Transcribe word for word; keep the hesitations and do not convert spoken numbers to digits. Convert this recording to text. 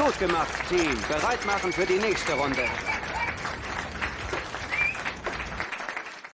Gut gemacht, Team. Bereit machen für die nächste Runde.